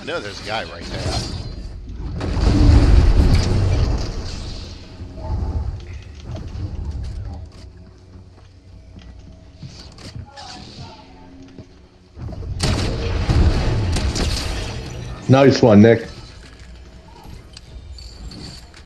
I know there's a guy right there. Nice one, Nick.